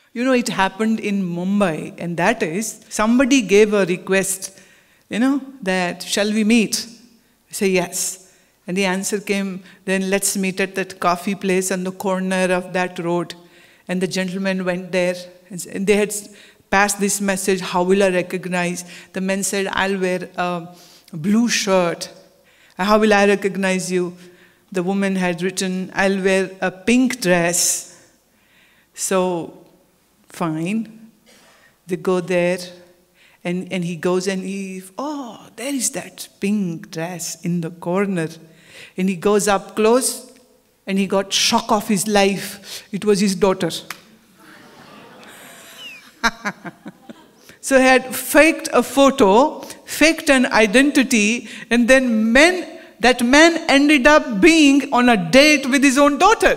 You know, it happened in Mumbai, and that is, somebody gave a request, that shall we meet? I say yes. And the answer came, then let's meet at that coffee place on the corner of that road. And the gentleman went there, and they had passed this message, how will I recognize? The man said, I'll wear a blue shirt. How will I recognize you? The woman had written, I'll wear a pink dress. So, fine. They go there, and he goes and there is that pink dress in the corner. And he goes up close, and he got shock of his life. It was his daughter. So he had faked a photo, faked an identity, and then that man ended up being on a date with his own daughter.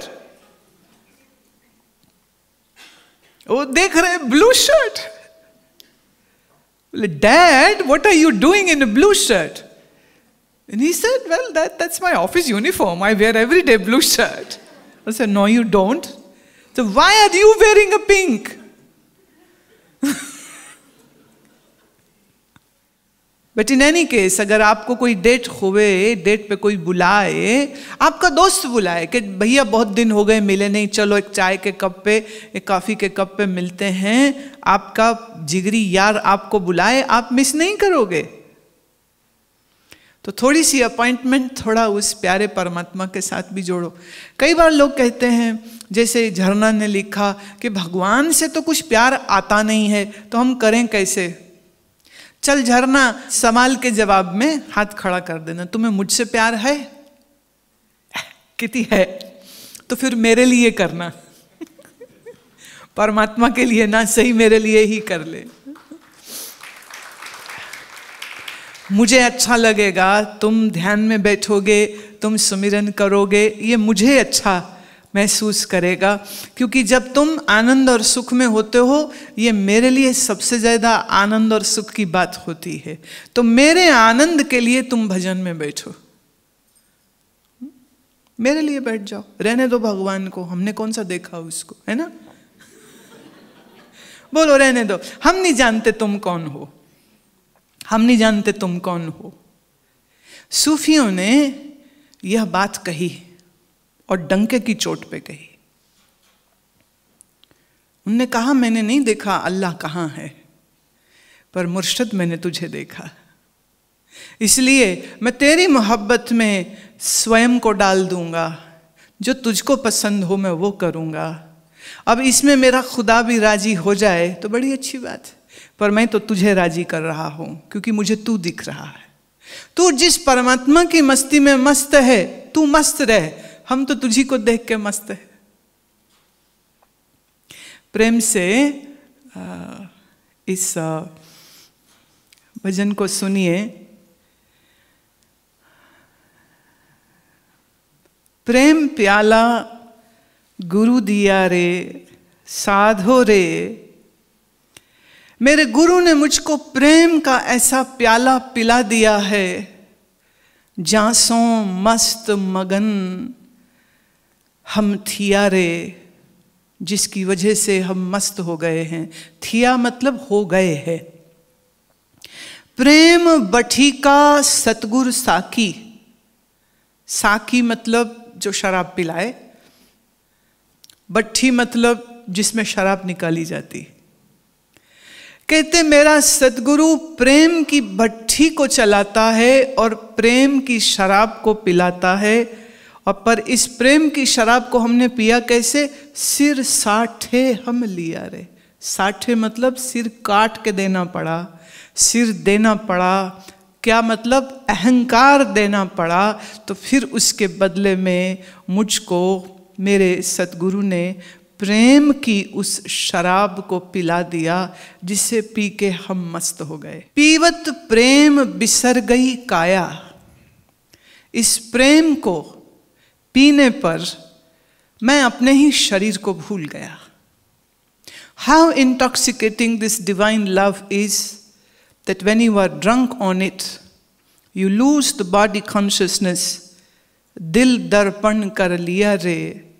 Oh, dekh rahe blue shirt. Dad, what are you doing in a blue shirt? And he said, well, that's my office uniform. I wear every day blue shirt. I said, no, you don't. So why are you wearing a pink? But in any case, अगर आपको कोई date होवे, date पे कोई बुलाए, आपका दोस्त बुलाए कि भैया बहुत दिन हो गए मिले नहीं, चलो एक चाय के कप पे, एक कॉफी के कप पे मिलते हैं, आपका जिगरी यार आपको बुलाए, आप मिस नहीं करोगे। तो थोड़ी सी अपॉइंटमेंट थोड़ा उस प्यारे परमात्मा के साथ भी जोड़ो। कई बार लोग कहते हैं, जैसे झरना ने लिखा कि भगवान से तो कुछ प्यार आता नहीं है, तो हम करें कैसे? चल झरना, सवाल के जवाब में हाथ खड़ा कर देना, तुम्हें मुझसे प्यार है? कितनी है? तो फिर मेरे लिए करना। परमात्मा के लिए ना सही, मेरे लिए ही कर ले। मुझे अच्छा लगेगा, तुम ध्यान में बैठोगे, तुम सुमिरन करोगे, ये मुझे अच्छा महसूस करेगा, क्योंकि जब तुम आनंद और सुख में होते हो, ये मेरे लिए सबसे ज़्यादा आनंद और सुख की बात होती है। तो मेरे आनंद के लिए तुम भजन में बैठो, मेरे लिए बैठ जाओ, रहने दो भगवान को, हमने कौन सा देखा उसको, है ना? बोलो रहने दो, हम नहीं जानते तुम कौन हो, हम नहीं जानते तुम कौन हो। सूफियों ने यह बात कही और डंके की चोट पे कही। उनने कहा, मैंने नहीं देखा अल्लाह कहाँ है, पर मुर्शिद मैंने तुझे देखा, इसलिए मैं तेरी मोहब्बत में स्वयं को डाल दूंगा, जो तुझको पसंद हो मैं वो करूंगा। अब इसमें मेरा खुदा भी राजी हो जाए तो बड़ी अच्छी बात है, पर मैं तो तुझे राजी कर रहा हूं, क्योंकि मुझे तू दिख रहा है। तू जिस परमात्मा की मस्ती में मस्त है, तू मस्त रह, हम तो तुझी को देख के मस्त है। प्रेम से इस भजन को सुनिए। प्रेम प्याला गुरु दिया रे, साधो रे, मेरे गुरु ने मुझको प्रेम का ऐसा प्याला पिला दिया है, जांसों मस्त मगन हम थिया रे, जिसकी वजह से हम मस्त हो गए हैं। थिया मतलब हो गए हैं। प्रेम बठीका सतगुर साकी, साकी मतलब जो शराब पिलाए, बट्ठी मतलब जिसमें शराब निकाली जाती। कहते मेरा सतगुरु प्रेम की भट्ठी को चलाता है और प्रेम की शराब को पिलाता है। और पर इस प्रेम की शराब को हमने पिया कैसे? सिर साठे हम लिया रे। साठे मतलब सिर काट के देना पड़ा, सिर देना पड़ा। क्या मतलब? अहंकार देना पड़ा। तो फिर उसके बदले में मुझको मेरे सतगुरु ने प्रेम की उस शराब को पिला दिया, जिसे पी के हम मस्त हो गए। पीवत प्रेम बिसर गई काया। इस प्रेम को पीने पर मैं अपने ही शरीर को भूल गया। How intoxicating this divine love is, that when you are drunk on it, you lose the body consciousness. दिल दर्पण कर लिया रे,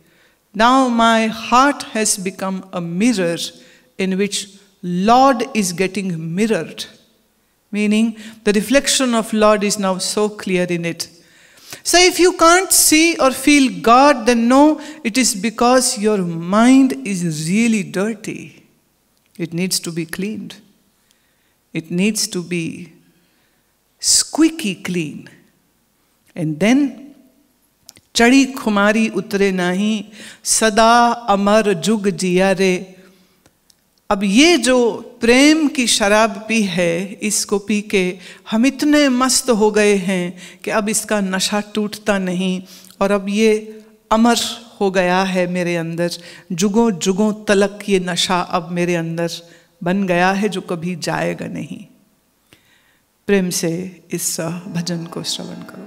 Now my heart has become a mirror in which Lord is getting mirrored. Meaning the reflection of Lord is now so clear in it. So if you can't see or feel God, then know it is because your mind is really dirty. It needs to be cleaned. It needs to be squeaky clean. And then, चढ़ी खुमारी उतरे नहीं, सदा अमर जुग जिया रे. अब ये जो प्रेम की शराब पी है, इसको पी के हम इतने मस्त हो गए हैं कि अब इसका नशा टूटता नहीं, और अब ये अमर हो गया है मेरे अंदर. जुगों जुगों तलक ये नशा अब मेरे अंदर बन गया है जो कभी जाएगा नहीं. प्रेम से इस भजन को श्रवण करो.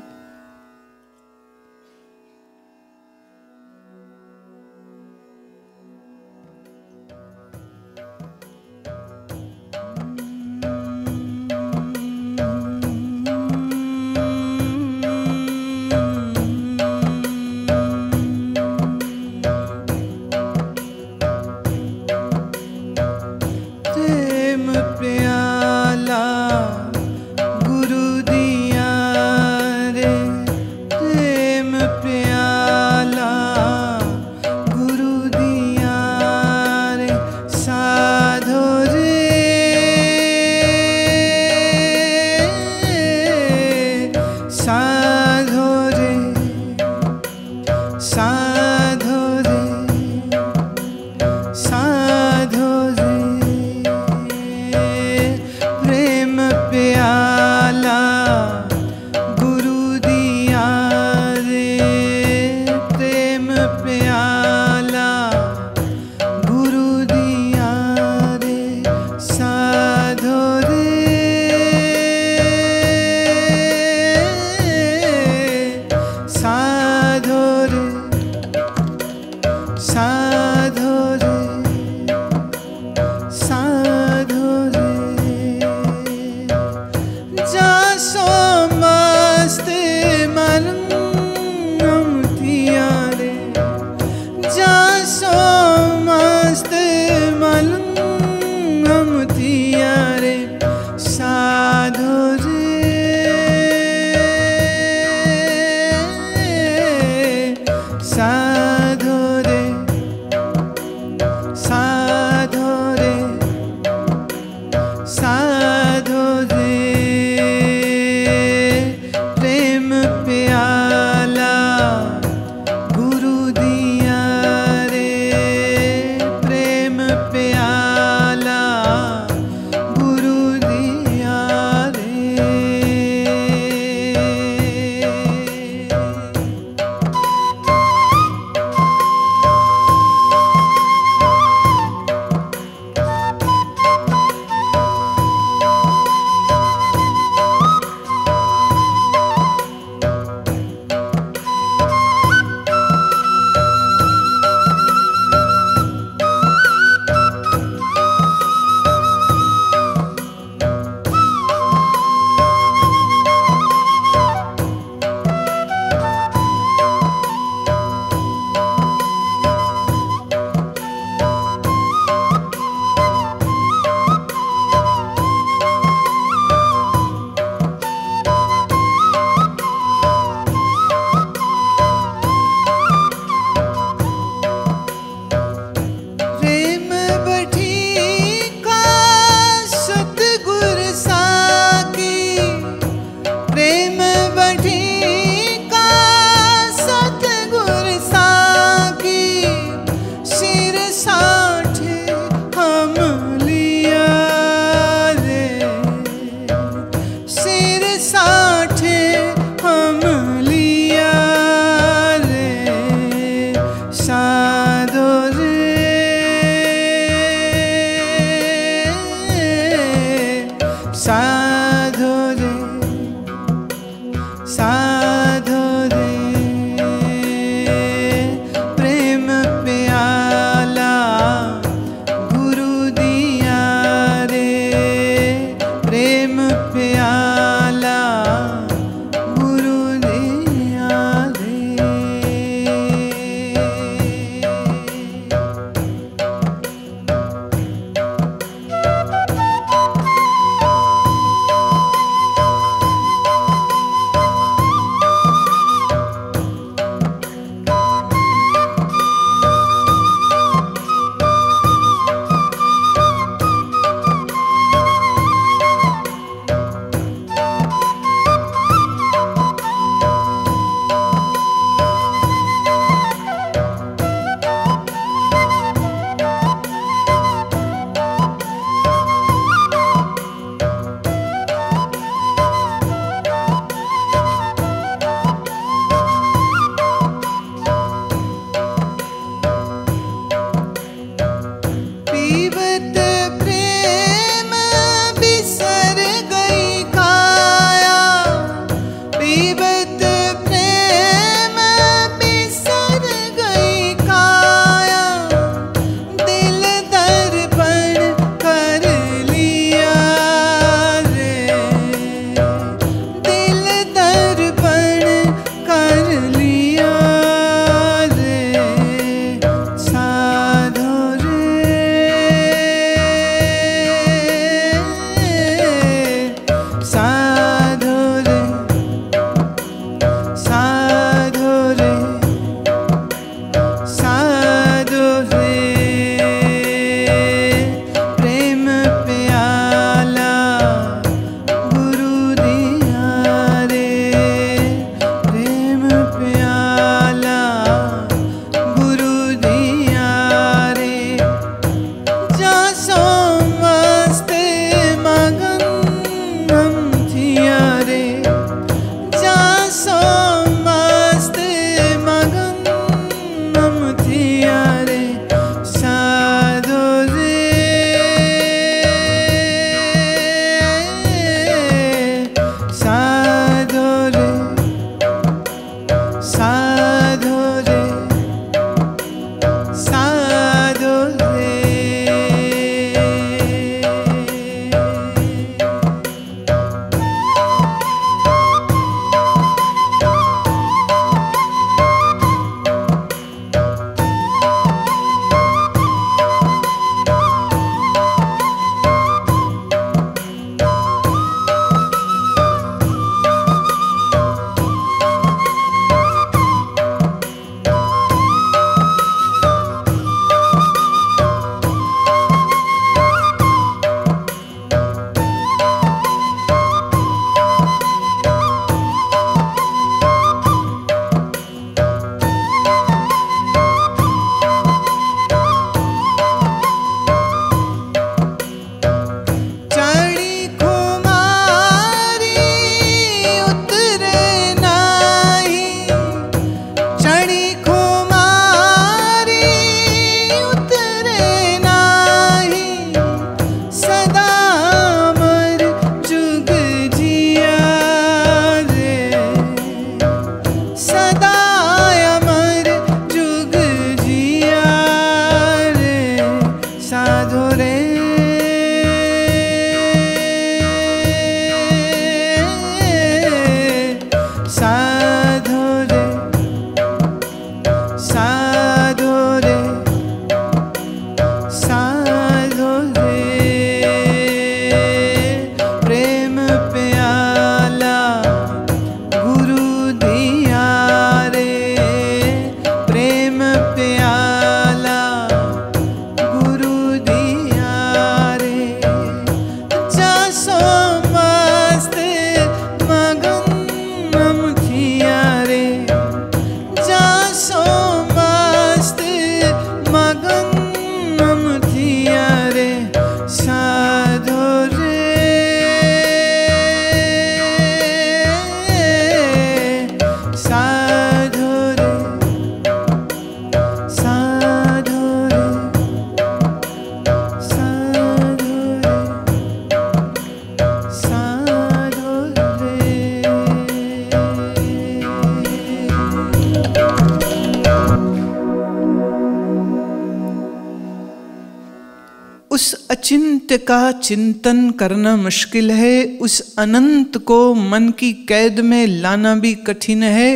अचिंत्य का चिंतन करना मुश्किल है, उस अनंत को मन की कैद में लाना भी कठिन है।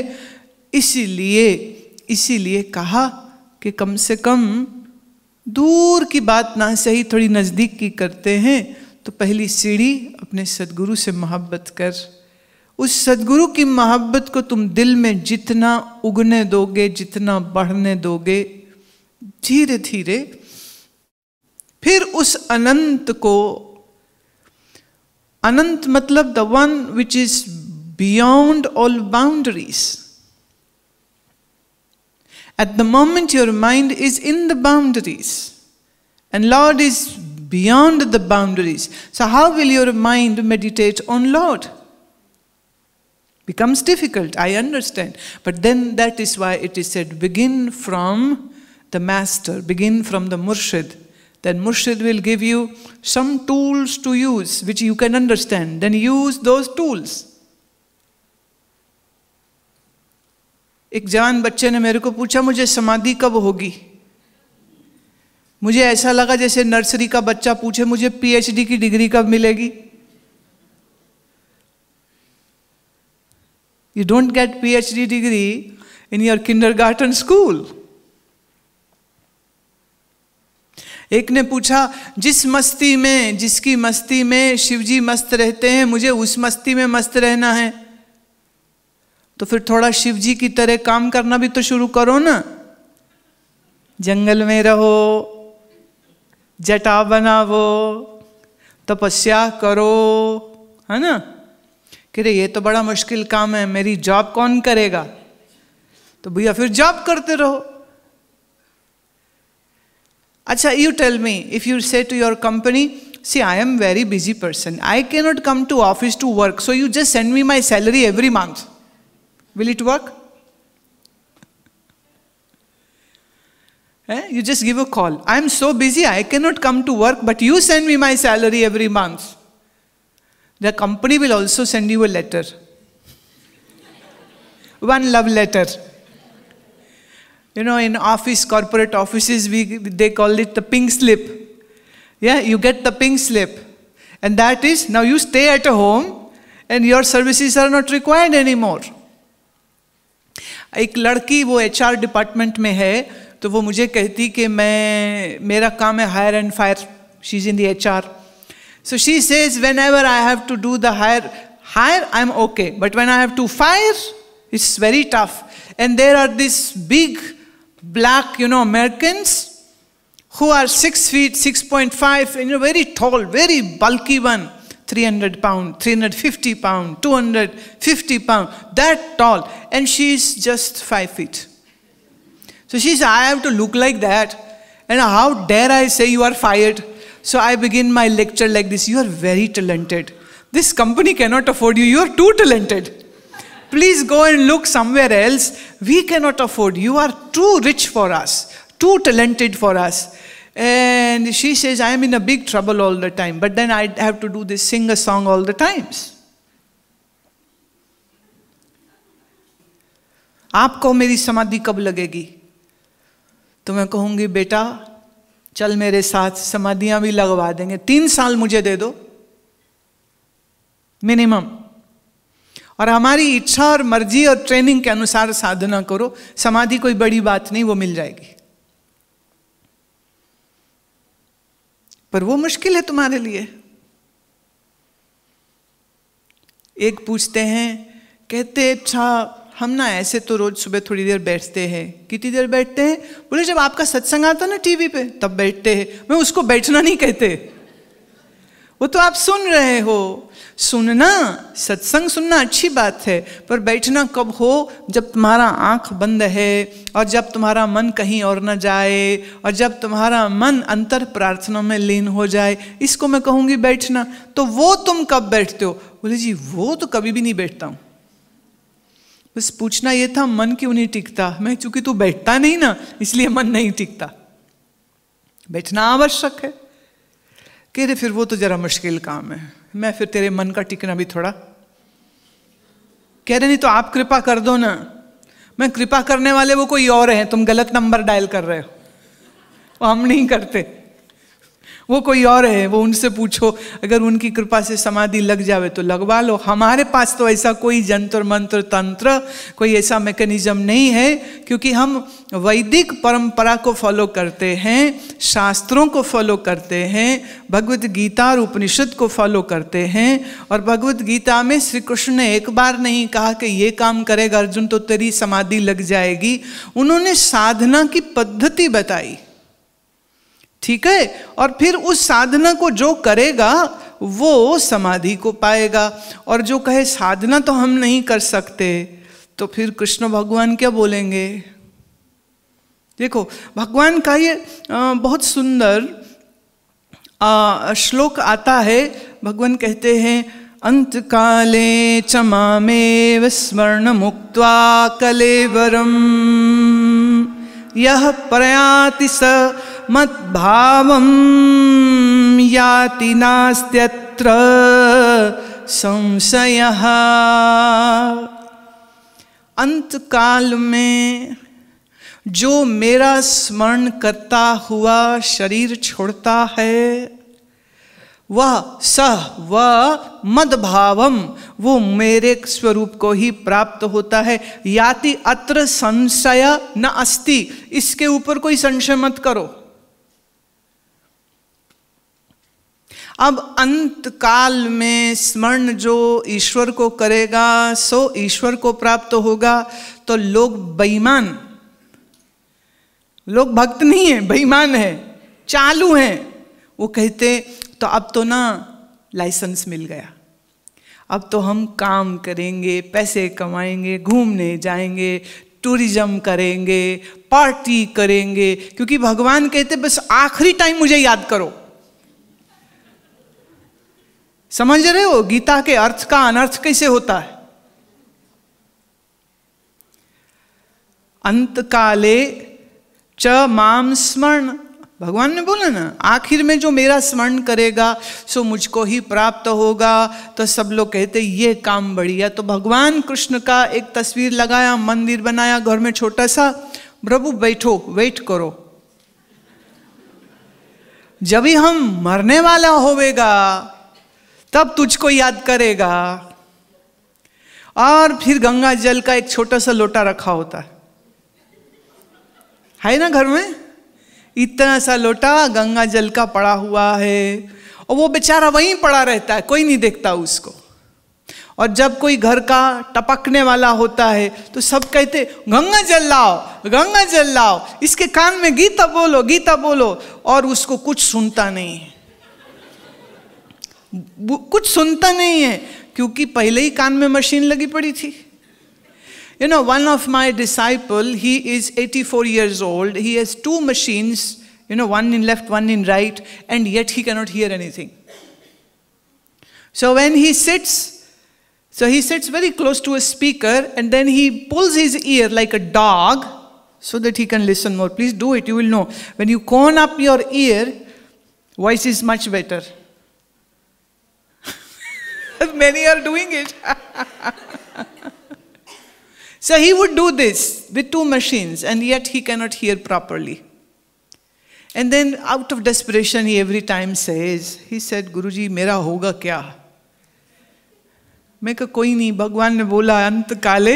इसीलिए कहा कि कम से कम दूर की बात ना सही, थोड़ी नज़दीक की करते हैं। तो पहली सीढ़ी अपने सदगुरु से मोहब्बत कर। उस सदगुरु की मोहब्बत को तुम दिल में जितना उगने दोगे, जितना बढ़ने दोगे, धीरे धीरे फिर उस अनंत को, अनंत मतलब the one which is beyond all boundaries. At the moment your mind is in the boundaries and Lord is beyond the boundaries. So how will your mind meditate on Lord? Becomes difficult, I understand. But then that is why it is said, begin from the master, begin from the murshid. Then murshid will give you some tools to use which you can understand. Then use those tools. एक जवान बच्चे ने मेरे को पूछा, मुझे समाधि कब होगी? मुझे ऐसा लगा जैसे नर्सरी का बच्चा पूछे मुझे पीएचडी की डिग्री कब मिलेगी। You don't get PhD degree in your kindergarten school. एक ने पूछा, जिस मस्ती में, जिसकी मस्ती में शिवजी मस्त रहते हैं, मुझे उस मस्ती में मस्त रहना है। तो फिर थोड़ा शिवजी की तरह काम करना भी तो शुरू करो ना। जंगल में रहो, जटा बनावो, तपस्या करो, है ना। कि रे ये तो बड़ा मुश्किल काम है, मेरी जॉब कौन करेगा? तो भैया फिर जॉब करते रहो। अच्छा, you tell me, if you say to your company, see, I am very busy person, I cannot come to office to work, so you just send me my salary every month. Will it work? You just give a call. I am so busy, I cannot come to work, but you send me my salary every month. The company will also send you a letter. One love letter. You know, in office, corporate offices, they call it the pink slip. Yeah, you get the pink slip. And that is, now you stay at home and your services are not required anymore. एक लड़की वो HR department में है, तो वो मुझे कहती कि मेरा काम है hire and fire. She is in the HR. So she says, whenever I have to do the hire I'm okay. But when I have to fire, it's very tough. And there are these big black, Americans who are 6 feet, 6.5, and very tall, very bulky one, 300 pound, 350 pound, 250 pound, that tall. And she's just 5 feet. So she says, I have to look like that. And how dare I say you are fired? So I begin my lecture like this. You are very talented. This company cannot afford you. You are too talented. Please go and look somewhere else. We cannot afford you. You are too rich for us. Too talented for us. And she says, I am in a big trouble all the time. But then I have to do this, sing a song all the times. आपको मेरी समाधि कब लगेगी? तो मैं कहूँगी, बेटा चल मेरे साथ, समाधियां भी लगवा देंगे, 3 साल मुझे दे दो मिनिमम, और हमारी इच्छा और मर्जी और ट्रेनिंग के अनुसार साधना करो। समाधि कोई बड़ी बात नहीं, वो मिल जाएगी। पर वो मुश्किल है तुम्हारे लिए। एक पूछते हैं, कहते अच्छा हम ना ऐसे तो रोज सुबह थोड़ी देर बैठते हैं। कितनी देर बैठते हैं? बोले जब आपका सत्संग आता ना टीवी पे तब बैठते हैं। मैं उसको बैठना नहीं कहते, वो तो आप सुन रहे हो। सुनना, सत्संग सुनना अच्छी बात है, पर बैठना कब हो? जब तुम्हारा आंख बंद है और जब तुम्हारा मन कहीं और न जाए और जब तुम्हारा मन अंतर प्रार्थना में लीन हो जाए, इसको मैं कहूँगी बैठना। तो वो तुम कब बैठते हो? बोले जी वो तो कभी भी नहीं बैठता हूँ। बस पूछना ये था मन क्यों नहीं टिकता? मैं चूंकि तू बैठता नहीं ना, इसलिए मन नहीं टिकता। बैठना आवश्यक है। कह रहे फिर वो तो जरा मुश्किल काम है। मैं फिर तेरे मन का टिकना भी थोड़ा। कह रहे नहीं तो आप कृपा कर दो ना। मैं कृपा करने वाले वो कोई और हैं, तुम गलत नंबर डायल कर रहे हो, वो हम नहीं करते। वो कोई और है, वो उनसे पूछो, अगर उनकी कृपा से समाधि लग जावे तो लगवा लो। हमारे पास तो ऐसा कोई जंतर मंत्र तंत्र, कोई ऐसा मैकेनिज्म नहीं है, क्योंकि हम वैदिक परंपरा को फॉलो करते हैं, शास्त्रों को फॉलो करते हैं, भगवत गीता और उपनिषद को फॉलो करते हैं। और भगवत गीता में श्री कृष्ण ने एक बार नहीं कहा कि ये काम करेगा अर्जुन तो तेरी समाधि लग जाएगी, उन्होंने साधना की पद्धति बताई, ठीक है। और फिर उस साधना को जो करेगा वो समाधि को पाएगा। और जो कहे साधना तो हम नहीं कर सकते, तो फिर कृष्ण भगवान क्या बोलेंगे? देखो भगवान का ये बहुत सुंदर श्लोक आता है। भगवान कहते हैं, अंत काले च मामेव स्मरण मुक्त्वा कलेवरम यह प्रयाति स मद्भावम याति नास्त्यत्र संशयः। अंत काल में जो मेरा स्मरण करता हुआ शरीर छोड़ता है, वह मद्भावम, वो मेरे स्वरूप को ही प्राप्त होता है। याति अत्र संशय न अस्ति, इसके ऊपर कोई संशय मत करो। अब अंत काल में स्मरण जो ईश्वर को करेगा सो ईश्वर को प्राप्त होगा। तो लोग बेईमान, लोग भक्त नहीं है, बेईमान है, चालू हैं, वो कहते तो अब तो ना लाइसेंस मिल गया, अब तो हम काम करेंगे, पैसे कमाएंगे, घूमने जाएंगे, टूरिज्म करेंगे, पार्टी करेंगे, क्योंकि भगवान कहते बस आखिरी टाइम मुझे याद करो। समझ रहे हो गीता के अर्थ का अनर्थ कैसे होता है? अंत काले च माम स्मरण, भगवान ने बोला ना आखिर में जो मेरा स्मरण करेगा सो मुझको ही प्राप्त होगा। तो सब लोग कहते ये काम बढ़िया। तो भगवान कृष्ण का एक तस्वीर लगाया, मंदिर बनाया घर में छोटा सा, प्रभु बैठो, वेट करो, जब ही हम मरने वाला होवेगा तब तुझको याद करेगा। और फिर गंगा जल का एक छोटा सा लोटा रखा होता है ना घर में, इतना सा लोटा गंगा जल का पड़ा हुआ है, और वो बेचारा वहीं पड़ा रहता है, कोई नहीं देखता उसको। और जब कोई घर का टपकने वाला होता है तो सब कहते गंगा जल लाओ, गंगा जल लाओ, इसके कान में गीता बोलो, गीता बोलो, और उसको कुछ सुनता नहीं है, कुछ सुनता नहीं है, क्योंकि पहले ही कान में मशीन लगी पड़ी थी। You know, one of my disciple, he is 84 years old. He has 2 machines, you know, one in left, one in right, and yet he cannot hear anything. So when he sits, he sits very close to a speaker, and then he pulls his ear like a dog so that he can listen more. Please do it, you will know. When you cone up your ear, voice is much better. Many are doing it. So he would do this with 2 machines, and yet he cannot hear properly. And then out of desperation he every time says, he said, Guruji मेरा होगा क्या? मैं कहा कोई नहीं, भगवान ने बोला अंत काले।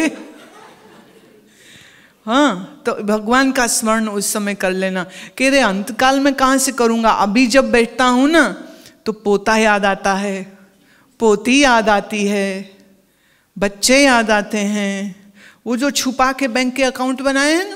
हाँ, तो भगवान का स्मरण उस समय कर लेना। कह रहे अंत काल में कहाँ से करूँगा, अभी जब बैठता हूँ ना तो पोता याद आता है, पोती याद आती है, बच्चे याद आते हैं, वो जो छुपा के बैंक के अकाउंट बनाए हैं ना,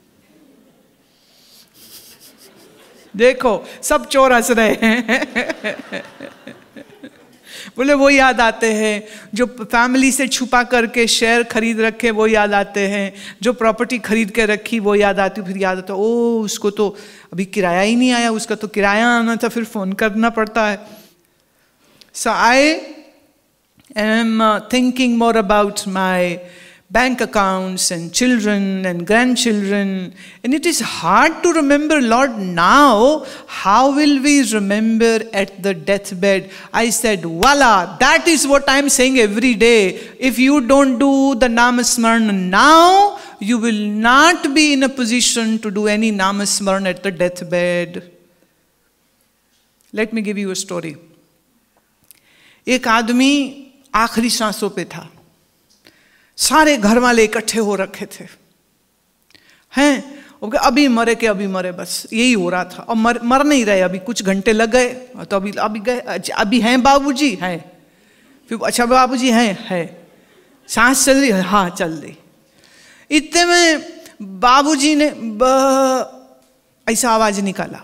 देखो सब चोर हंस रहे हैं। बोले वो याद आते हैं, जो फैमिली से छुपा करके शेयर खरीद रखे वो याद आते हैं, जो प्रॉपर्टी खरीद के रखी वो याद आती, फिर याद आता ओ उसको तो अभी किराया ही नहीं आया, उसका तो किराया आना था, फिर फोन करना पड़ता है। So I am thinking more about my bank accounts and children and grandchildren, and it is hard to remember, Lord, now how will we remember at the deathbed? I said, voila, that is what I am saying every day. If you don't do the Namasmaran now, you will not be in a position to do any Namasmaran at the deathbed. Let me give you a story. एक आदमी आखिरी सांसों पे था, सारे घर वाले इकट्ठे हो रखे थे, हैं अभी मरे के अभी मरे, बस यही हो रहा था। और मर नहीं रहे, अभी कुछ घंटे लग गए तो अभी गए, अभी हैं बाबूजी, हैं, फिर अच्छा बाबूजी हैं, सांस चल रही है, हाँ चल रही। इतने में बाबूजी ने ऐसा आवाज निकाला,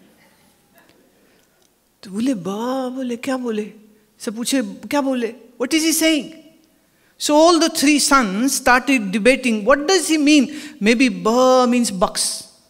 तो बोले क्या बोले, सब पूछे क्या बोले, what is he saying? So all the three sons started debating, what does he mean? Maybe ba means box.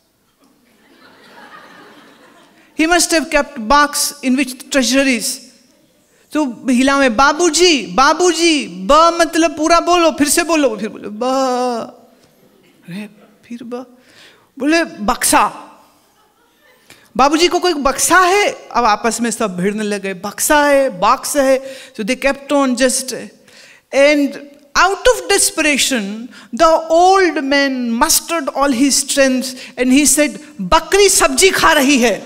He must have kept box in which treasure is. तो हिला में बाबूजी बाबूजी, ब मतलब पूरा बोलो, फिर से बोलो, फिर बोलो ब, अरे फिर ब, बोले बक्सा। बाबूजी को कोई बक्सा है? अब आपस में सब भिड़ने लगे, बक्सा है, बॉक्स है। So they kept on just, and out of desperation, the old man mustered all his strength and he said, बकरी सब्जी खा रही है।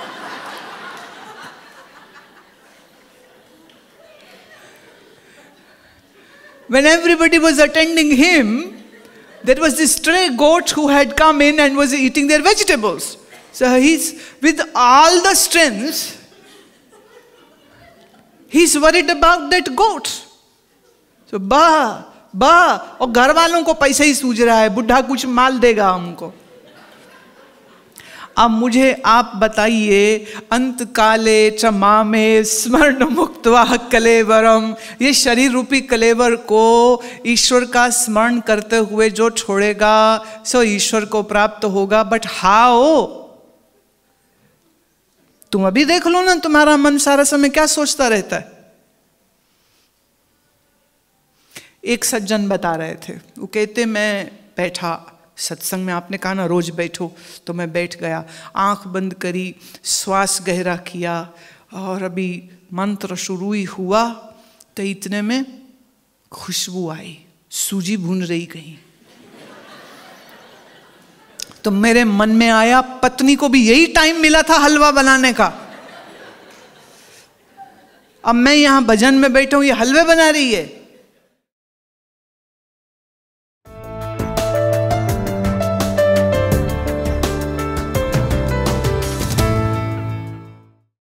When everybody was attending him, there was this stray goat who had come in and was eating their vegetables. So he's, with all the strength, he's worried about that goat. तो बा और घर वालों को पैसे ही सूझ रहा है, बुढ़ा कुछ माल देगा हमको। अब मुझे आप बताइए, अंत काले चमामे स्मरण मुक्त्वा कलेवरम, ये शरीर रूपी कलेवर को ईश्वर का स्मरण करते हुए जो छोड़ेगा सो ईश्वर को प्राप्त होगा। But how? तुम अभी देख लो ना, तुम्हारा मन सारा समय क्या सोचता रहता है। एक सज्जन बता रहे थे, वो कहते मैं बैठा सत्संग में, आपने कहा ना रोज बैठो, तो मैं बैठ गया, आंख बंद करी, श्वास गहरा किया और अभी मंत्र शुरू ही हुआ तो इतने में खुशबू आई, सूजी भून रही कहीं। तो मेरे मन में आया, पत्नी को भी यही टाइम मिला था हलवा बनाने का, अब मैं यहां भजन में बैठा हूं, ये हलवे बना रही है।